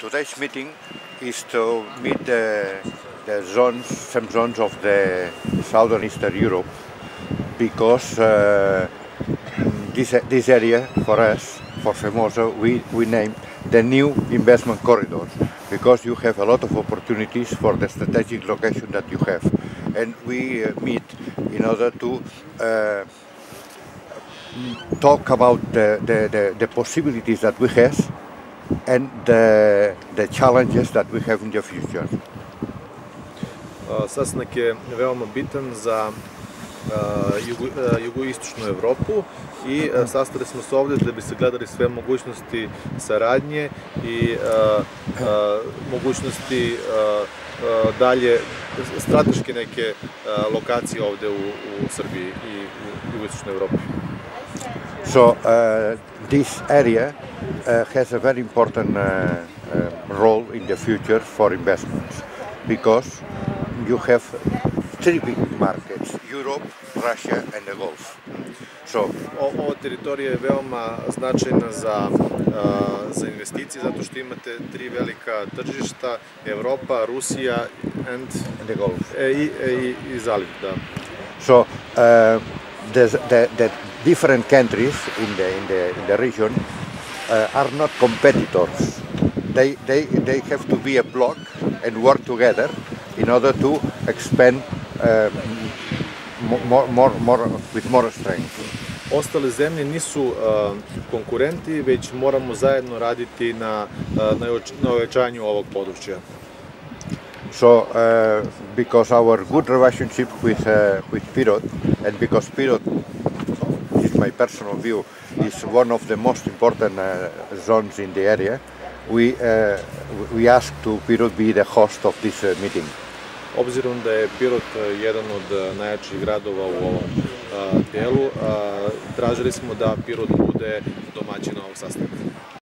Today's meeting is to meet some zones of the southern Eastern Europe, because this area for us, for Femosa, we named the new investment corridors, because you have a lot of opportunities for the strategic location that you have, and we meet in order to talk about the possibilities that we have and the challenges that we have in the future. Sastanak je veoma bitan za jugoistočnu Evropu i sastali smo se ovde da bi se gledali sve mogućnosti saradnje i mogućnosti dalje strateške neke lokacije ovde u Srbiji i u jugoistočnoj Evropi. So this area has a very important role in the future for investments, because you have three big markets: Europe, Russia and the Gulf. So ova teritorija je veoma značajna za investicije, zato što imate tri velika tržišta: Evropa, Rusija and the Gulf. I zaliv, da. So the different countries in the region are not competitors. They have to be a bloc and work together in order to expand with more strength. Ostale zemlje nisu konkurenti, već moramo zajedno raditi na ojačanju ovog područja. So, because our good relationship with Pirot, and because Pirot, is my personal view, is one of the most important zones in the area, we ask to Pirot be the host of this meeting. Obzirom da je Pirot jedan od najjačih gradova u ovom delu, tražili smo da Pirot bude domaćin ovog sastanka.